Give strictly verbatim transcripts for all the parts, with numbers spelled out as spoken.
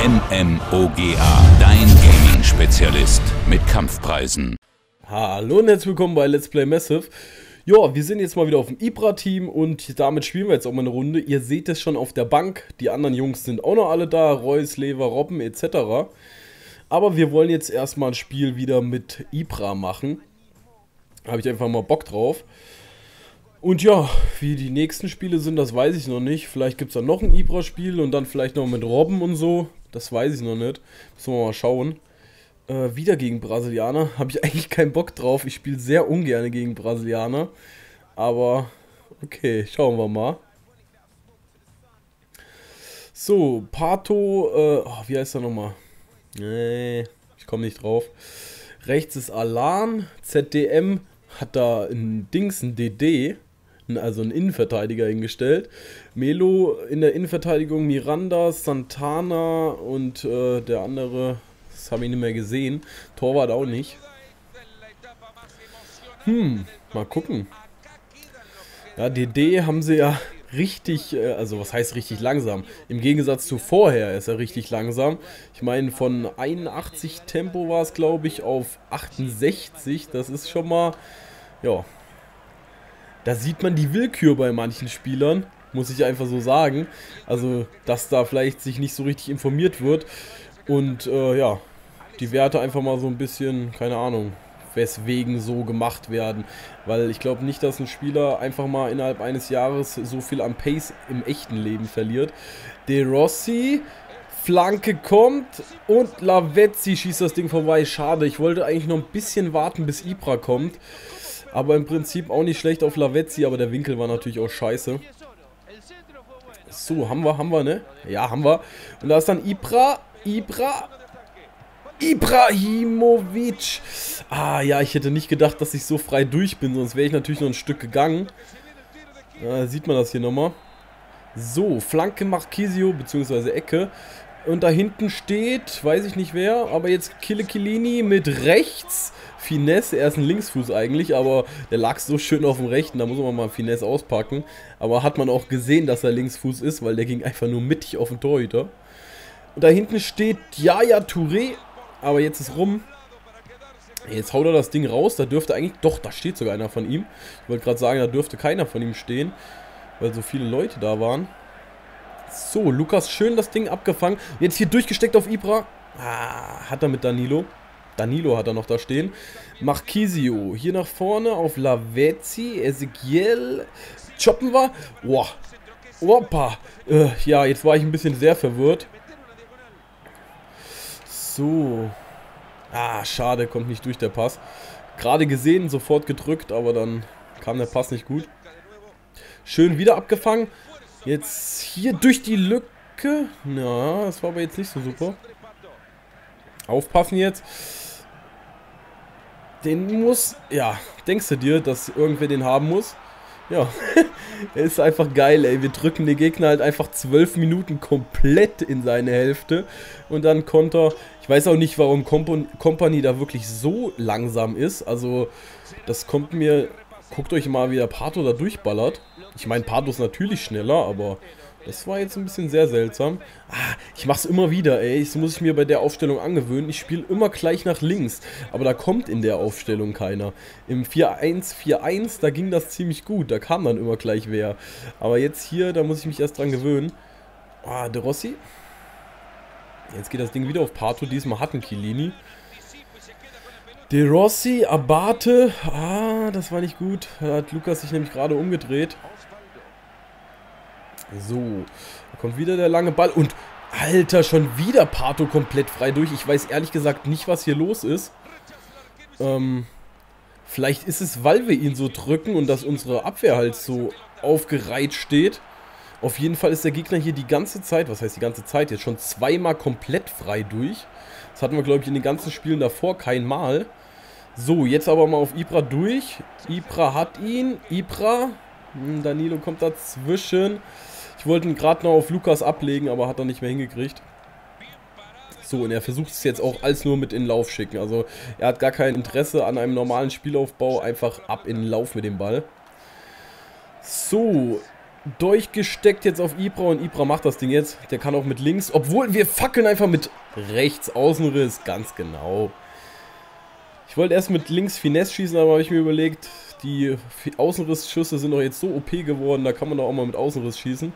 N M O G A, dein Gaming-Spezialist mit Kampfpreisen. Hallo und herzlich willkommen bei Let's Play Massive. Ja, wir sind jetzt mal wieder auf dem Ibra-Team und damit spielen wir jetzt auch mal eine Runde. Ihr seht es schon auf der Bank, die anderen Jungs sind auch noch alle da, Reus, Lever, Robben et cetera. Aber wir wollen jetzt erstmal ein Spiel wieder mit Ibra machen. Habe ich einfach mal Bock drauf. Und ja, wie die nächsten Spiele sind, das weiß ich noch nicht. Vielleicht gibt es dann noch ein Ibra-Spiel und dann vielleicht noch mit Robben und so. Das weiß ich noch nicht. Müssen wir mal schauen. Äh, wieder gegen Brasilianer. Habe ich eigentlich keinen Bock drauf. Ich spiele sehr ungern gegen Brasilianer. Aber okay, schauen wir mal. So, Pato. Äh, oh, wie heißt er nochmal? Nee, ich komme nicht drauf. Rechts ist Alan. Z D M hat da ein Dings, ein D D. Also ein Innenverteidiger hingestellt. Melo in der Innenverteidigung, Miranda, Santana und äh, der andere, das habe ich nicht mehr gesehen. Torwart auch nicht. Hm, mal gucken. Ja, D D haben sie ja richtig, äh, also was heißt richtig langsam? Im Gegensatz zu vorher ist er richtig langsam. Ich meine, von einundachtzig Tempo war es, glaube ich, auf achtundsechzig. Das ist schon mal, ja... Da sieht man die Willkür bei manchen Spielern, muss ich einfach so sagen. Also, dass da vielleicht sich nicht so richtig informiert wird. Und äh, ja, die Werte einfach mal so ein bisschen, keine Ahnung, weswegen so gemacht werden. Weil ich glaube nicht, dass ein Spieler einfach mal innerhalb eines Jahres so viel am Pace im echten Leben verliert. De Rossi, Flanke kommt und Lavezzi schießt das Ding vorbei. Schade, ich wollte eigentlich noch ein bisschen warten, bis Ibra kommt. Aber im Prinzip auch nicht schlecht auf Lavezzi, aber der Winkel war natürlich auch scheiße. So, haben wir, haben wir, ne? Ja, haben wir. Und da ist dann Ibra, Ibra, Ibrahimovic. Ah, ja, ich hätte nicht gedacht, dass ich so frei durch bin, sonst wäre ich natürlich noch ein Stück gegangen. Da sieht man das hier nochmal. So, Flanke Marchisio, beziehungsweise Ecke. Und da hinten steht, weiß ich nicht wer, aber jetzt Kilekilini mit rechts. Finesse, er ist ein Linksfuß eigentlich, aber der lag so schön auf dem rechten, da muss man mal Finesse auspacken. Aber hat man auch gesehen, dass er Linksfuß ist, weil der ging einfach nur mittig auf den Torhüter. Und da hinten steht Yaya Touré, aber jetzt ist rum. Jetzt haut er das Ding raus, da dürfte eigentlich, doch, da steht sogar einer von ihm. Ich wollte gerade sagen, da dürfte keiner von ihm stehen, weil so viele Leute da waren. So, Lukas schön das Ding abgefangen. Jetzt hier durchgesteckt auf Ibra. Ah, hat er mit Danilo. Danilo hat er noch da stehen. Marchisio. Hier nach vorne auf Lavezzi. Ezequiel. Choppen wir. Boah. Opa. Äh, ja, jetzt war ich ein bisschen sehr verwirrt. So. Ah, schade. Kommt nicht durch der Pass. Gerade gesehen, sofort gedrückt, aber dann kam der Pass nicht gut. Schön wieder abgefangen. Jetzt hier durch die Lücke. Na, das war aber jetzt nicht so super. Aufpassen jetzt. Den muss... Ja, denkst du dir, dass irgendwer den haben muss? Ja, er ist einfach geil, ey. Wir drücken den Gegner halt einfach zwölf Minuten komplett in seine Hälfte. Und dann Konter... Ich weiß auch nicht, warum Kompanie da wirklich so langsam ist. Also, das kommt mir... Guckt euch mal, wie der Pato da durchballert. Ich meine, Pato ist natürlich schneller, aber... Das war jetzt ein bisschen sehr seltsam. Ah, ich mach's immer wieder, ey. Das muss ich mir bei der Aufstellung angewöhnen. Ich spiele immer gleich nach links. Aber da kommt in der Aufstellung keiner. Im vier eins vier eins, da ging das ziemlich gut. Da kam dann immer gleich wer. Aber jetzt hier, da muss ich mich erst dran gewöhnen. Ah, De Rossi. Jetzt geht das Ding wieder auf Pato. Diesmal hat ein Chiellini. De Rossi, Abate. Ah, das war nicht gut. Da hat Lukas sich nämlich gerade umgedreht. So, da kommt wieder der lange Ball und, Alter, schon wieder Pato komplett frei durch. Ich weiß ehrlich gesagt nicht, was hier los ist. Ähm, vielleicht ist es, weil wir ihn so drücken und dass unsere Abwehr halt so aufgereiht steht. Auf jeden Fall ist der Gegner hier die ganze Zeit, was heißt die ganze Zeit, jetzt schon zweimal komplett frei durch. Das hatten wir, glaube ich, in den ganzen Spielen davor kein Mal. So, jetzt aber mal auf Ibra durch. Ibra hat ihn. Ibra, Danilo kommt dazwischen. Ich wollte ihn gerade noch auf Lukas ablegen, aber hat er nicht mehr hingekriegt. So, und er versucht es jetzt auch alles nur mit in den Lauf schicken. Also, er hat gar kein Interesse an einem normalen Spielaufbau. Einfach ab in den Lauf mit dem Ball. So, Durchgesteckt jetzt auf Ibra und Ibra macht das Ding jetzt. Der kann auch mit links, obwohl wir fackeln einfach mit rechts Außenriss, ganz genau. Ich wollte erst mit links Finesse schießen, aber habe ich mir überlegt, die Außenrissschüsse sind doch jetzt so O P geworden, da kann man doch auch mal mit Außenriss schießen.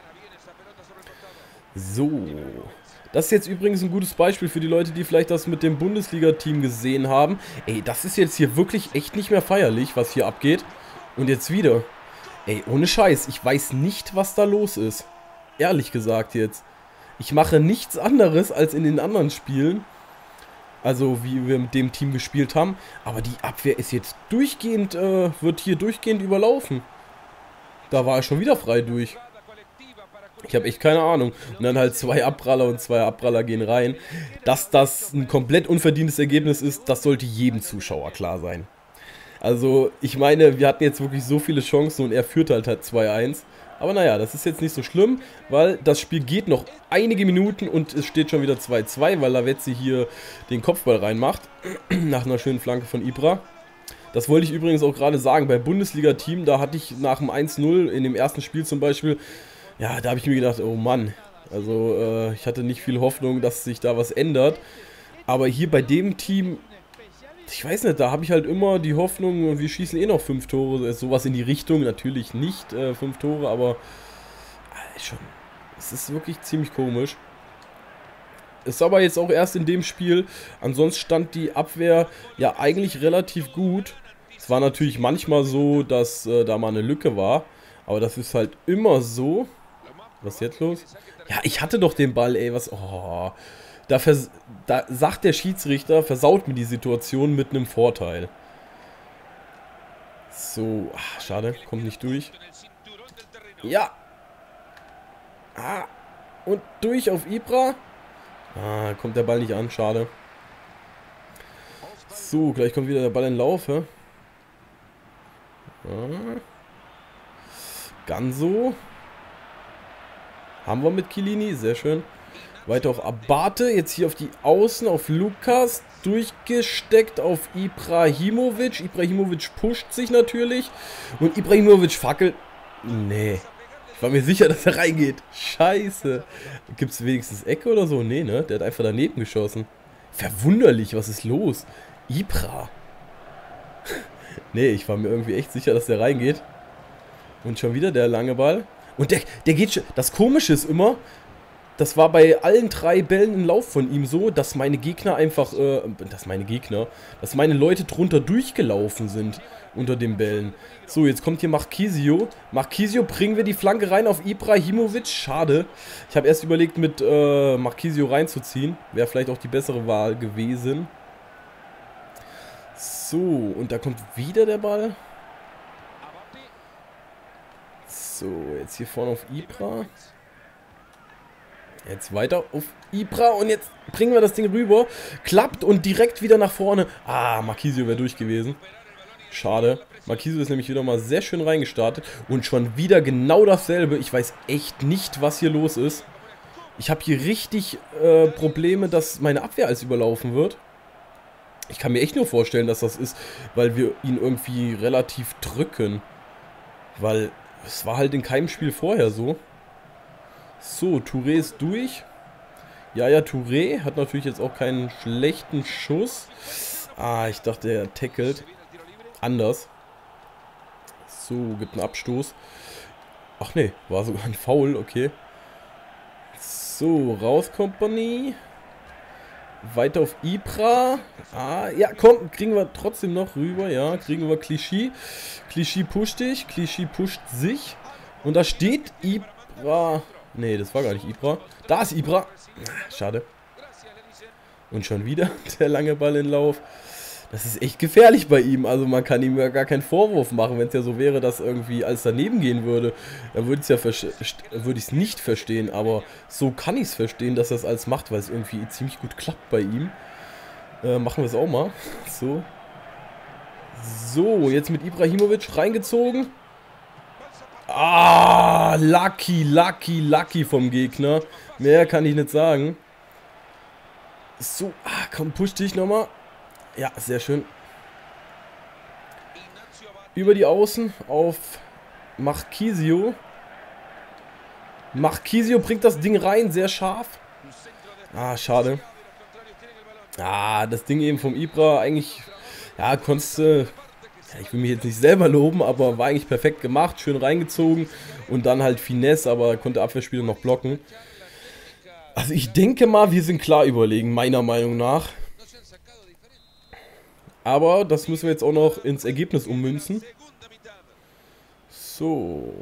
So. Das ist jetzt übrigens ein gutes Beispiel für die Leute, die vielleicht das mit dem Bundesliga-Team gesehen haben. Ey, das ist jetzt hier wirklich echt nicht mehr feierlich, was hier abgeht. Und jetzt wieder. Ey, ohne Scheiß, ich weiß nicht, was da los ist. Ehrlich gesagt jetzt. Ich mache nichts anderes als in den anderen Spielen. Also, wie wir mit dem Team gespielt haben. Aber die Abwehr ist jetzt durchgehend, äh, wird hier durchgehend überlaufen. Da war er schon wieder frei durch. Ich habe echt keine Ahnung. Und dann halt zwei Abpraller und zwei Abpraller gehen rein. Dass das ein komplett unverdientes Ergebnis ist, das sollte jedem Zuschauer klar sein. Also, ich meine, wir hatten jetzt wirklich so viele Chancen und er führt halt halt zwei eins. Aber naja, das ist jetzt nicht so schlimm, weil das Spiel geht noch einige Minuten und es steht schon wieder zwei zwei, weil Lavezzi hier den Kopfball reinmacht. Nach einer schönen Flanke von Ibra. Das wollte ich übrigens auch gerade sagen, beim Bundesliga-Team, da hatte ich nach dem eins null in dem ersten Spiel zum Beispiel, ja, da habe ich mir gedacht, oh Mann, also äh, ich hatte nicht viel Hoffnung, dass sich da was ändert. Aber hier bei dem Team, ich weiß nicht, da habe ich halt immer die Hoffnung, wir schießen eh noch fünf Tore, sowas in die Richtung, natürlich nicht äh, fünf Tore, aber äh, schon, es ist wirklich ziemlich komisch. Ist aber jetzt auch erst in dem Spiel, ansonsten stand die Abwehr ja eigentlich relativ gut. Es war natürlich manchmal so, dass äh, da mal eine Lücke war, aber das ist halt immer so. Was ist jetzt los? Ja, ich hatte doch den Ball, ey, was, oh... Da, da sagt der Schiedsrichter, versaut mir die Situation mit einem Vorteil. So, ach, schade, kommt nicht durch. Ja. Ah, und durch auf Ibra. Ah, kommt der Ball nicht an, schade. So, gleich kommt wieder der Ball in Lauf, hä? Ah. Ganso. Haben wir mit Chiellini, sehr schön. Weiter auf Abate, jetzt hier auf die Außen, auf Lukas, durchgesteckt auf Ibrahimovic. Ibrahimovic pusht sich natürlich und Ibrahimovic fackelt. Nee, ich war mir sicher, dass er reingeht. Scheiße. Gibt es wenigstens Ecke oder so? Nee, ne? Der hat einfach daneben geschossen. Verwunderlich, was ist los? Ibra. Nee, ich war mir irgendwie echt sicher, dass der reingeht. Und schon wieder der lange Ball. Und der, der geht schon. Das Komische ist immer... Das war bei allen drei Bällen im Lauf von ihm so, dass meine Gegner einfach, äh, dass meine Gegner, dass meine Leute drunter durchgelaufen sind unter den Bällen. So, jetzt kommt hier Marchisio. Marchisio, bringen wir die Flanke rein auf Ibrahimovic. Schade. Ich habe erst überlegt, mit äh, Marchisio reinzuziehen. Wäre vielleicht auch die bessere Wahl gewesen. So, und da kommt wieder der Ball. So, jetzt hier vorne auf Ibra. Jetzt weiter auf Ibra und jetzt bringen wir das Ding rüber. Klappt und direkt wieder nach vorne. Ah, Marchisio wäre durch gewesen. Schade. Marchisio ist nämlich wieder mal sehr schön reingestartet. Und schon wieder genau dasselbe. Ich weiß echt nicht, was hier los ist. Ich habe hier richtig äh, Probleme, dass meine Abwehr als überlaufen wird. Ich kann mir echt nur vorstellen, dass das ist, weil wir ihn irgendwie relativ drücken. Weil es war halt in keinem Spiel vorher so. So, Touré ist durch. Ja, ja, Touré hat natürlich jetzt auch keinen schlechten Schuss. Ah, ich dachte, er tackelt. Anders. So, gibt einen Abstoß. Ach nee, war sogar ein Foul, okay. So, raus, Kompanie. Weiter auf Ibra. Ah, ja, komm, kriegen wir trotzdem noch rüber. Ja, kriegen wir Clichy. Clichy pusht dich. Clichy pusht sich. Und da steht Ibra... Nee, das war gar nicht Ibra. Da ist Ibra. Schade. Und schon wieder der lange Ball in Lauf. Das ist echt gefährlich bei ihm. Also man kann ihm ja gar keinen Vorwurf machen. Wenn es ja so wäre, dass irgendwie alles daneben gehen würde, dann würde ich es ja würde ich es nicht verstehen. Aber so kann ich es verstehen, dass er es alles macht, weil es irgendwie ziemlich gut klappt bei ihm. Äh, machen wir es auch mal. So. So, jetzt mit Ibrahimovic reingezogen. Ah, lucky, lucky, lucky vom Gegner. Mehr kann ich nicht sagen. So, ah, komm, push dich nochmal. Ja, sehr schön. Über die Außen auf Marchisio. Marchisio bringt das Ding rein, sehr scharf. Ah, schade. Ah, das Ding eben vom Ibra eigentlich, ja, konntest du, ja, ich will mich jetzt nicht selber loben, aber war eigentlich perfekt gemacht, schön reingezogen und dann halt Finesse, aber konnte der Abwehrspieler noch blocken. Also ich denke mal, wir sind klar überlegen, meiner Meinung nach. Aber das müssen wir jetzt auch noch ins Ergebnis ummünzen. So.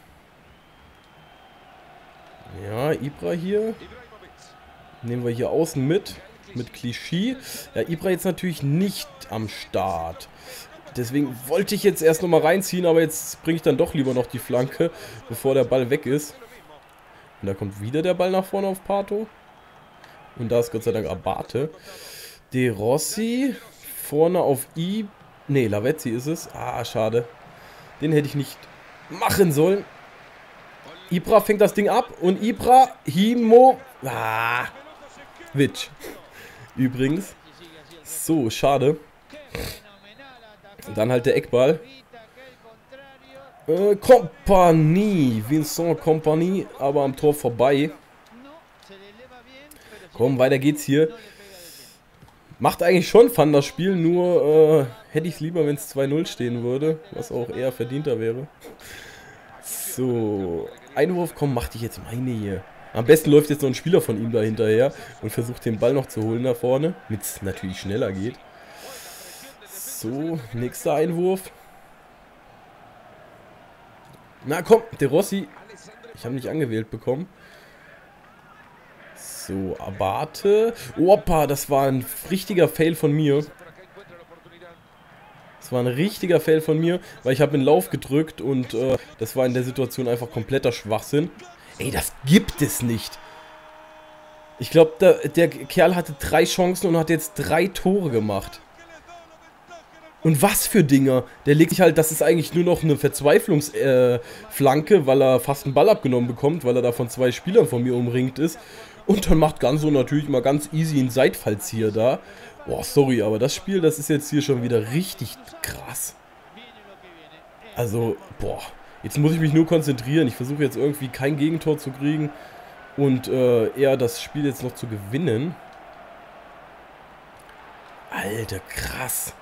Ja, Ibra hier. Nehmen wir hier außen mit. Mit Klischee. Ja, Ibra jetzt natürlich nicht am Start. Deswegen wollte ich jetzt erst nochmal reinziehen, aber jetzt bringe ich dann doch lieber noch die Flanke, bevor der Ball weg ist. Und da kommt wieder der Ball nach vorne auf Pato. Und da ist Gott sei Dank Abate. De Rossi. Vorne auf I. Ne, Lavezzi ist es. Ah, schade. Den hätte ich nicht machen sollen. Ibra fängt das Ding ab. Und Ibra, Himo. Ah. Witsch. Übrigens. So, schade. Dann halt der Eckball. Äh, Kompanie. Vincent Kompanie. Aber am Tor vorbei. Komm, weiter geht's hier. Macht eigentlich schon Fun das Spiel, nur äh, hätte ich es lieber, wenn es zwei null stehen würde, was auch eher verdienter wäre. So, Einwurf, komm, mach dich jetzt meine hier. Am besten läuft jetzt noch ein Spieler von ihm da hinterher und versucht den Ball noch zu holen da vorne, damit es natürlich schneller geht. So, nächster Einwurf. Na komm, De Rossi. Ich habe nicht angewählt bekommen. So, Abate. Opa, das war ein richtiger Fail von mir. Das war ein richtiger Fail von mir, weil ich habe den Lauf gedrückt und äh, das war in der Situation einfach kompletter Schwachsinn. Ey, das gibt es nicht. Ich glaube, der, der Kerl hatte drei Chancen und hat jetzt drei Tore gemacht. Und was für Dinger. Der legt sich halt, das ist eigentlich nur noch eine Verzweiflungsflanke, äh, weil er fast einen Ball abgenommen bekommt, weil er da von zwei Spielern von mir umringt ist. Und dann macht Ganso natürlich mal ganz easy einen Seitfallzieher da. Boah, sorry, aber das Spiel, das ist jetzt hier schon wieder richtig krass. Also, boah, jetzt muss ich mich nur konzentrieren. Ich versuche jetzt irgendwie kein Gegentor zu kriegen und äh, eher das Spiel jetzt noch zu gewinnen. Alter, krass.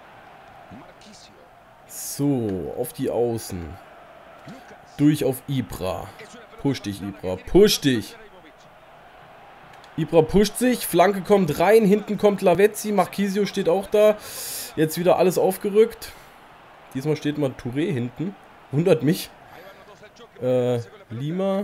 So, auf die Außen. Durch auf Ibra. Push dich, Ibra. Push dich. Ibra pusht sich. Flanke kommt rein. Hinten kommt Lavezzi. Marchisio steht auch da. Jetzt wieder alles aufgerückt. Diesmal steht mal Touré hinten. Wundert mich. Äh, Lima.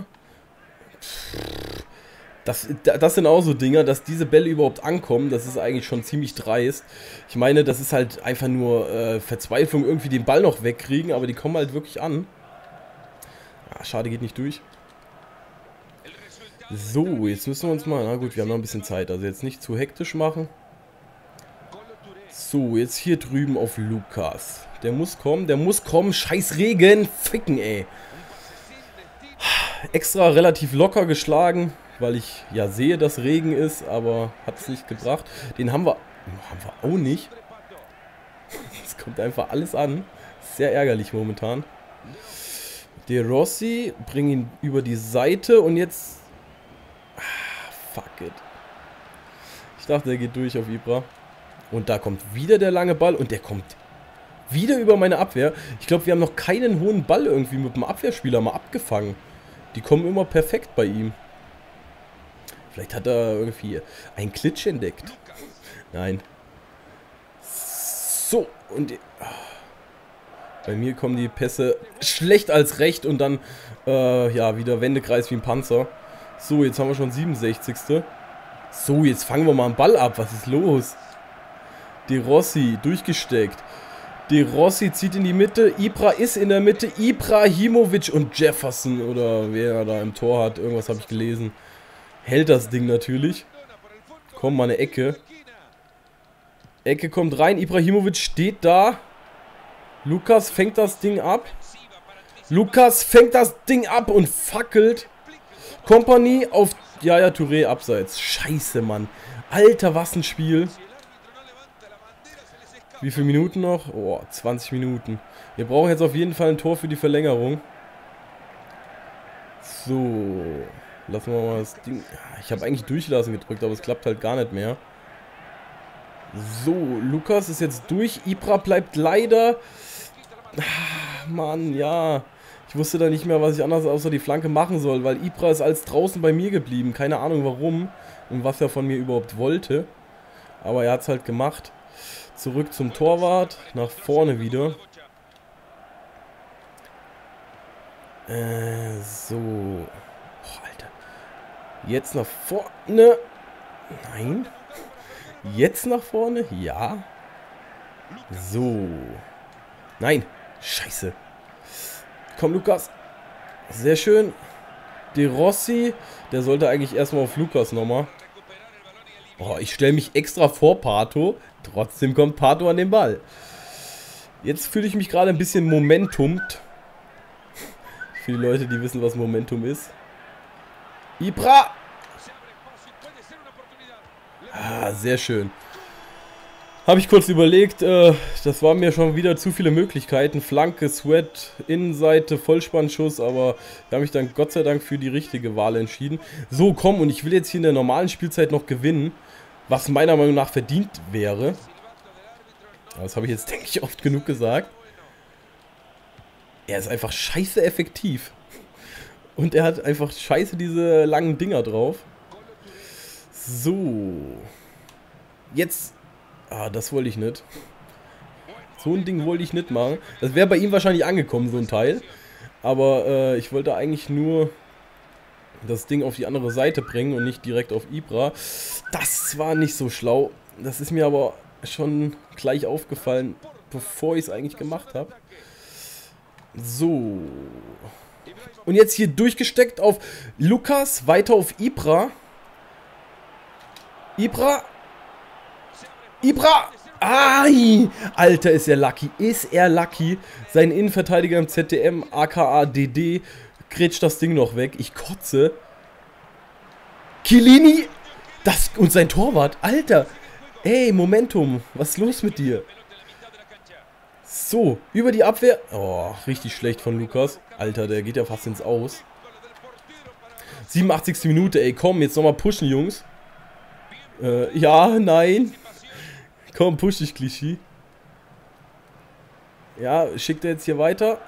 Das, das sind auch so Dinger, dass diese Bälle überhaupt ankommen. Das ist eigentlich schon ziemlich dreist. Ich meine, das ist halt einfach nur äh, Verzweiflung, irgendwie den Ball noch wegkriegen. Aber die kommen halt wirklich an. Ah, schade, geht nicht durch. So, jetzt müssen wir uns mal... Na gut, wir haben noch ein bisschen Zeit. Also jetzt nicht zu hektisch machen. So, jetzt hier drüben auf Lukas. Der muss kommen, der muss kommen. Scheiß Regen. Ficken, ey. Extra relativ locker geschlagen, weil ich ja sehe, dass Regen ist, aber hat es nicht gebracht. Den haben wir... Haben wir auch nicht. Es kommt einfach alles an. Sehr ärgerlich momentan. De Rossi, bring ihn über die Seite und jetzt... Ah, fuck it. Ich dachte, er geht durch auf Ibra. Und da kommt wieder der lange Ball und der kommt wieder über meine Abwehr. Ich glaube, wir haben noch keinen hohen Ball irgendwie mit dem Abwehrspieler mal abgefangen. Die kommen immer perfekt bei ihm. Vielleicht hat er irgendwie einen Glitch entdeckt. Nein. So, und... Bei mir kommen die Pässe schlecht als recht und dann, äh, ja, wieder Wendekreis wie ein Panzer. So, jetzt haben wir schon siebenundsechzigste So, jetzt fangen wir mal einen Ball ab. Was ist los? De Rossi, durchgesteckt. De Rossi zieht in die Mitte. Ibra ist in der Mitte. Ibrahimovic und Jefferson oder wer da im Tor hat. Irgendwas habe ich gelesen. Hält das Ding natürlich. Komm, mal eine Ecke. Ecke kommt rein. Ibrahimovic steht da. Lukas fängt das Ding ab. Lukas fängt das Ding ab und fackelt. Kompanie auf Yaya Touré abseits. Scheiße, Mann. Alter, was ein Spiel. Wie viele Minuten noch? Oh, zwanzig Minuten. Wir brauchen jetzt auf jeden Fall ein Tor für die Verlängerung. So. Lassen wir mal das Ding... Ich habe eigentlich durchlassen gedrückt, aber es klappt halt gar nicht mehr. So, Lukas ist jetzt durch. Ibra bleibt leider... Ah, Mann, ja. Ich wusste da nicht mehr, was ich anders außer die Flanke machen soll, weil Ibra ist als draußen bei mir geblieben. Keine Ahnung warum und was er von mir überhaupt wollte. Aber er hat es halt gemacht. Zurück zum Torwart. Nach vorne wieder. Äh, so. Oh, Alter. Jetzt nach vorne. Nein. Jetzt nach vorne. Ja. So. Nein. Scheiße. Komm, Lukas. Sehr schön. De Rossi. Der sollte eigentlich erstmal auf Lukas nochmal. Oh, ich stelle mich extra vor Pato. Trotzdem kommt Pato an den Ball. Jetzt fühle ich mich gerade ein bisschen momentumt. Für die Leute, die wissen, was Momentum ist. Ibra! Ah, sehr schön. Habe ich kurz überlegt, äh, das waren mir schon wieder zu viele Möglichkeiten. Flanke, Sweat, Innenseite, Vollspannschuss, aber ich habe mich dann Gott sei Dank für die richtige Wahl entschieden. So, komm, und ich will jetzt hier in der normalen Spielzeit noch gewinnen, was meiner Meinung nach verdient wäre. Das habe ich jetzt, denke ich, oft genug gesagt. Er ist einfach scheiße effektiv. Und er hat einfach scheiße diese langen Dinger drauf. So. Jetzt... Ah, das wollte ich nicht. So ein Ding wollte ich nicht machen. Das wäre bei ihm wahrscheinlich angekommen, so ein Teil. Aber äh, ich wollte eigentlich nur das Ding auf die andere Seite bringen und nicht direkt auf Ibra. Das war nicht so schlau. Das ist mir aber schon gleich aufgefallen, bevor ich es eigentlich gemacht habe. So. Und jetzt hier durchgesteckt auf Lukas, weiter auf Ibra. Ibra. Ibra! Ai! Alter, ist er lucky. Ist er lucky. Sein Innenverteidiger im Z D M, aka D D, grätscht das Ding noch weg. Ich kotze. Chiellini! Das, und sein Torwart. Alter! Ey, Momentum. Was ist los mit dir? So, über die Abwehr. Oh, richtig schlecht von Lukas. Alter, der geht ja fast ins Aus. siebenundachtzigste Minute, ey. Komm, jetzt nochmal pushen, Jungs. Äh, ja, nein. Komm, push dich, Klischee. Ja, schickt er jetzt hier weiter.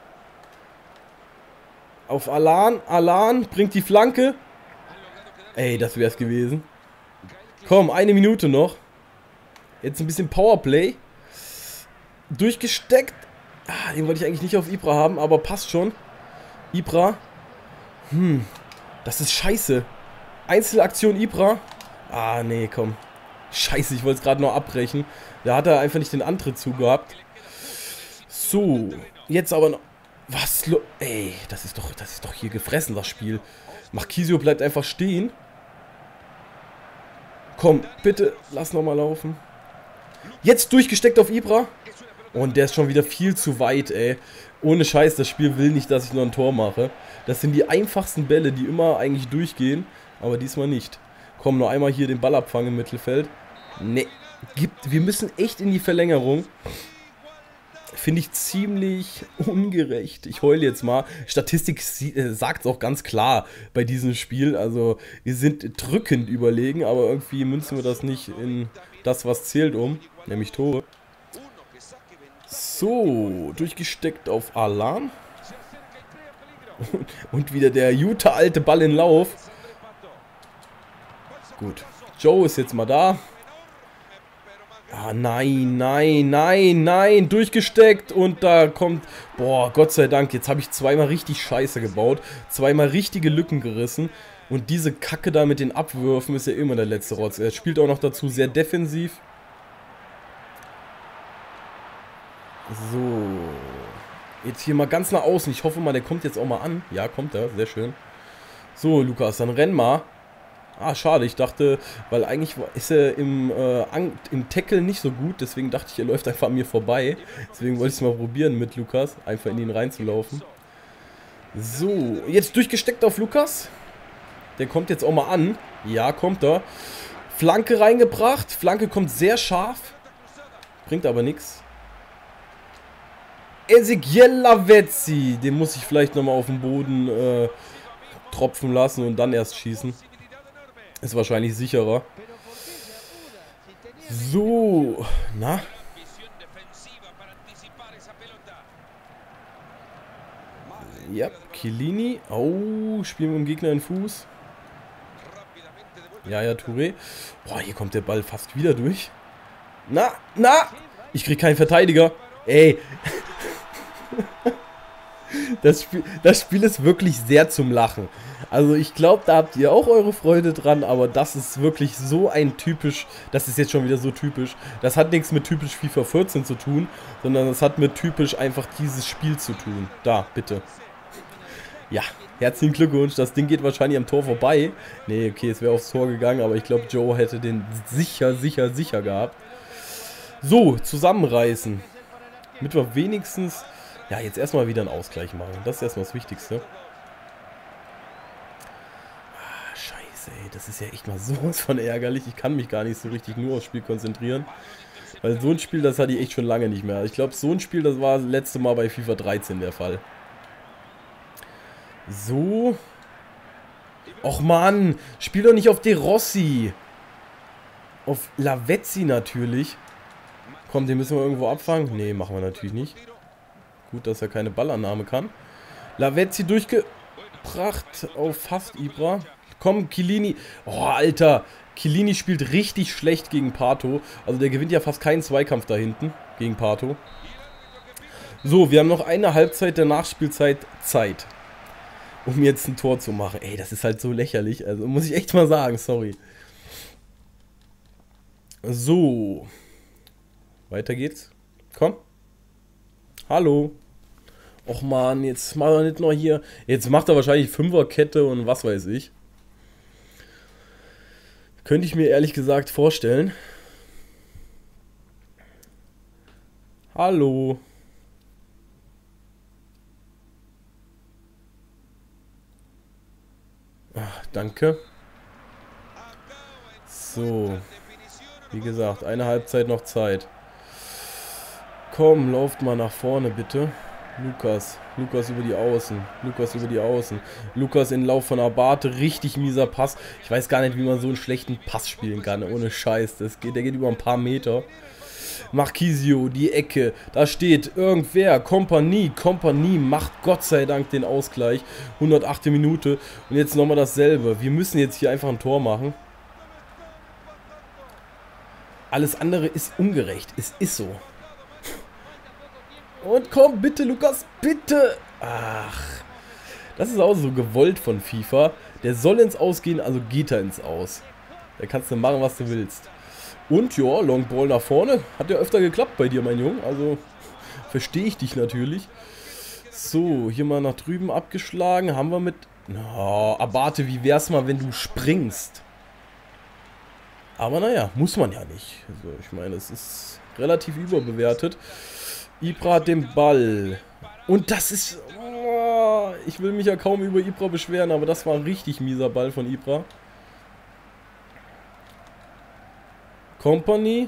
Auf Alan. Alan bringt die Flanke. Ey, das wär's gewesen. Komm, eine Minute noch. Jetzt ein bisschen Powerplay. Durchgesteckt. Ah, den wollte ich eigentlich nicht auf Ibra haben, aber passt schon. Ibra. Hm, das ist scheiße. Einzelaktion Ibra. Ah, nee, komm. Scheiße, ich wollte es gerade noch abbrechen. Da hat er einfach nicht den Antritt zu gehabt. So, jetzt aber noch... Was? Ey, das ist doch, das ist doch hier gefressen, das Spiel. Marchisio bleibt einfach stehen. Komm, bitte, lass nochmal laufen. Jetzt durchgesteckt auf Ibra. Und der ist schon wieder viel zu weit, ey. Ohne Scheiß, das Spiel will nicht, dass ich noch ein Tor mache. Das sind die einfachsten Bälle, die immer eigentlich durchgehen. Aber diesmal nicht. Komm, noch einmal hier den Ball abfangen im Mittelfeld. Ne, gibt, wir müssen echt in die Verlängerung. Finde ich ziemlich ungerecht. Ich heule jetzt mal. Statistik äh, sagt es auch ganz klar bei diesem Spiel. Also, wir sind drückend überlegen, aber irgendwie münzen wir das nicht in das, was zählt um. Nämlich Tore. So, durchgesteckt auf Alan. Und wieder der Utah alte Ball in Lauf. Gut. Joe ist jetzt mal da. Ah, nein, nein, nein, nein. Durchgesteckt und da kommt... Boah, Gott sei Dank. Jetzt habe ich zweimal richtig Scheiße gebaut. Zweimal richtige Lücken gerissen. Und diese Kacke da mit den Abwürfen ist ja immer der letzte Rotz. Er spielt auch noch dazu sehr defensiv. So. Jetzt hier mal ganz nach außen. Ich hoffe mal, der kommt jetzt auch mal an. Ja, kommt er. Sehr schön. So, Lukas, dann renn mal. Ah, schade, ich dachte, weil eigentlich ist er im, äh, im Tackle nicht so gut, deswegen dachte ich, er läuft einfach an mir vorbei. Deswegen wollte ich es mal probieren mit Lukas, einfach in ihn reinzulaufen. So, jetzt durchgesteckt auf Lukas. Der kommt jetzt auch mal an. Ja, kommt er. Flanke reingebracht. Flanke kommt sehr scharf. Bringt aber nichts. Ezequiel Lavezzi. Den muss ich vielleicht nochmal auf den Boden äh, tropfen lassen und dann erst schießen. Ist wahrscheinlich sicherer. So, na? Ja, Chiellini. Oh, spielen wir dem Gegner in den Fuß. Ja, ja, Touré. Boah, hier kommt der Ball fast wieder durch. Na, na! Ich krieg keinen Verteidiger. Ey. Das Spiel, das Spiel ist wirklich sehr zum Lachen. Also ich glaube, da habt ihr auch eure Freude dran, aber das ist wirklich so ein typisch, das ist jetzt schon wieder so typisch, das hat nichts mit typisch FIFA vierzehn zu tun, sondern das hat mit typisch einfach dieses Spiel zu tun. Da, bitte. Ja, herzlichen Glückwunsch, das Ding geht wahrscheinlich am Tor vorbei. Nee, okay, es wäre aufs Tor gegangen, aber ich glaube, Joe hätte den sicher, sicher, sicher gehabt. So, zusammenreißen. Damit wir wenigstens... Ja, jetzt erstmal wieder einen Ausgleich machen. Das ist erstmal das Wichtigste. Ah, scheiße, ey. Das ist ja echt mal sowas von ärgerlich. Ich kann mich gar nicht so richtig nur aufs Spiel konzentrieren. Weil so ein Spiel, das hatte ich echt schon lange nicht mehr. Ich glaube, so ein Spiel, das war das letzte Mal bei FIFA dreizehn der Fall. So. Och Mann, spiel doch nicht auf De Rossi. Auf Lavezzi natürlich. Komm, den müssen wir irgendwo abfangen. Nee, machen wir natürlich nicht. Gut, dass er keine Ballannahme kann. Lavezzi durchgebracht auf fast Ibra. Komm, Chiellini. Oh, Alter. Chiellini spielt richtig schlecht gegen Pato. Also der gewinnt ja fast keinen Zweikampf da hinten gegen Pato. So, wir haben noch eine Halbzeit der Nachspielzeit Zeit, um jetzt ein Tor zu machen. Ey, das ist halt so lächerlich. Also muss ich echt mal sagen, sorry. So. Weiter geht's. Komm. Hallo. Och man, jetzt macht er nicht noch hier. Jetzt macht er wahrscheinlich Fünferkette und was weiß ich. Könnte ich mir ehrlich gesagt vorstellen. Hallo. Ach, danke. So. Wie gesagt, eine Halbzeit noch Zeit. Komm, lauft mal nach vorne, bitte. Lukas. Lukas über die Außen. Lukas über die Außen. Lukas in Lauf von Abate. Richtig mieser Pass. Ich weiß gar nicht, wie man so einen schlechten Pass spielen kann. Ohne Scheiß. Das geht, der geht über ein paar Meter. Marchisio, die Ecke. Da steht irgendwer. Kompanie. Kompanie macht Gott sei Dank den Ausgleich. hundertachte Minute. Und jetzt nochmal dasselbe. Wir müssen jetzt hier einfach ein Tor machen. Alles andere ist ungerecht. Es ist so. Und komm, bitte, Lukas, bitte. Ach, das ist auch so gewollt von FIFA. Der soll ins Aus gehen, also geht er ins Aus. Da kannst du machen, was du willst. Und ja, Long Ball nach vorne. Hat ja öfter geklappt bei dir, mein Junge. Also verstehe ich dich natürlich. So, hier mal nach drüben abgeschlagen. Haben wir mit... Oh, Abate, wie wär's mal, wenn du springst? Aber naja, muss man ja nicht. Also ich meine, es ist relativ überbewertet. Ibra hat den Ball. Und das ist... Oh, ich will mich ja kaum über Ibra beschweren, aber das war ein richtig mieser Ball von Ibra. Kompanie.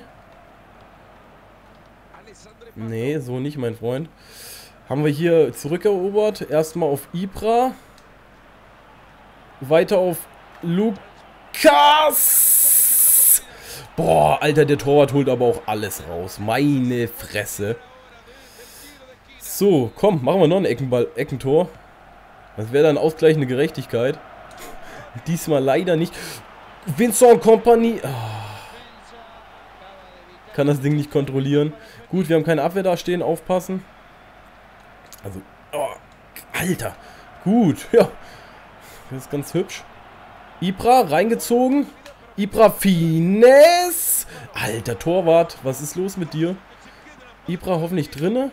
Nee, so nicht, mein Freund. Haben wir hier zurückerobert. Erstmal auf Ibra. Weiter auf Lukas. Boah, Alter, der Torwart holt aber auch alles raus. Meine Fresse. So, komm, machen wir noch ein Eckenball, Eckentor. Das wäre dann ausgleichende Gerechtigkeit. Diesmal leider nicht. Vincent Kompanie. Oh. Kann das Ding nicht kontrollieren. Gut, wir haben keine Abwehr da stehen, aufpassen. Also, oh, Alter. Gut, ja. Das ist ganz hübsch. Ibra reingezogen. Ibra Fines. Alter, Torwart, was ist los mit dir? Ibra hoffentlich drinne.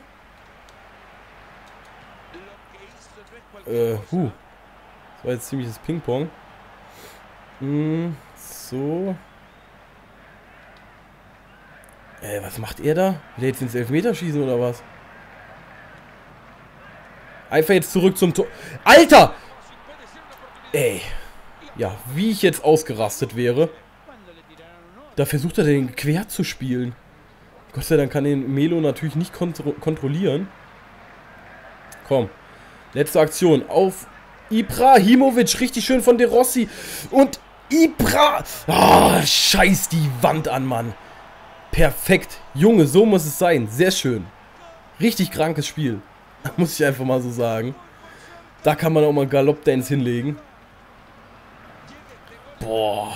Äh, huh. Das war jetzt ziemliches Ping-Pong. Hm, so. Äh, was macht er da? Will er jetzt ins Elfmeterschießen oder was? Einfach jetzt zurück zum Tor. Alter! Ey. Ja, wie ich jetzt ausgerastet wäre. Da versucht er den quer zu spielen. Gott sei Dank kann den Melo natürlich nicht kontro kontrollieren. Komm. Letzte Aktion. Auf Ibrahimovic, richtig schön von De Rossi. Und Ibra... Ah, scheiß die Wand an, Mann. Perfekt. Junge, so muss es sein. Sehr schön. Richtig krankes Spiel. Muss ich einfach mal so sagen. Da kann man auch mal Galopp-Dance hinlegen. Boah.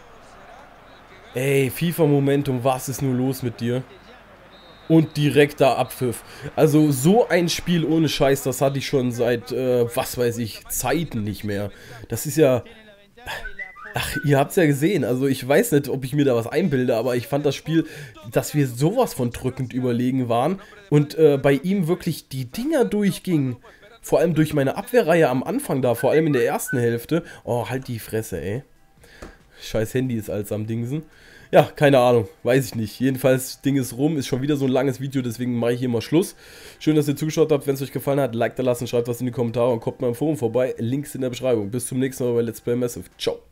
Ey, FIFA-Momentum, was ist nur los mit dir? Und direkter Abpfiff. Also so ein Spiel ohne Scheiß, das hatte ich schon seit, äh, was weiß ich, Zeiten nicht mehr. Das ist ja... Ach, ihr habt es ja gesehen. Also ich weiß nicht, ob ich mir da was einbilde, aber ich fand das Spiel, dass wir sowas von drückend überlegen waren. Und äh, bei ihm wirklich die Dinger durchgingen. Vor allem durch meine Abwehrreihe am Anfang da, vor allem in der ersten Hälfte. Oh, halt die Fresse, ey. Scheiß Handy ist alles am Dingsen. Ja, keine Ahnung, weiß ich nicht. Jedenfalls, Ding ist rum, ist schon wieder so ein langes Video, deswegen mache ich hier mal Schluss. Schön, dass ihr zugeschaut habt. Wenn es euch gefallen hat, Like da lassen, schreibt was in die Kommentare und kommt mal im Forum vorbei. Links in der Beschreibung. Bis zum nächsten Mal bei Let's Play Massive. Ciao.